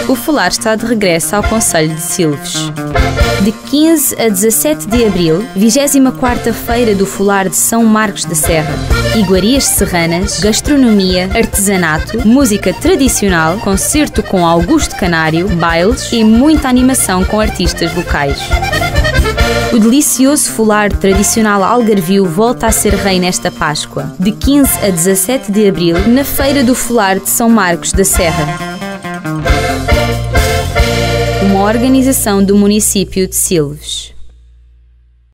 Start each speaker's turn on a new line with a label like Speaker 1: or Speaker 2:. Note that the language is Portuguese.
Speaker 1: O Folar está de regresso ao concelho de Silves. De 15 a 17 de abril, 24ª Feira do Folar de São Marcos da Serra. Iguarias serranas, gastronomia, artesanato, música tradicional, concerto com Augusto Canário, bailes e muita animação com artistas locais. O delicioso folar tradicional algarvio volta a ser rei nesta Páscoa, de 15 a 17 de abril, na Feira do Folar de São Marcos da Serra. Uma organização do município de Silves.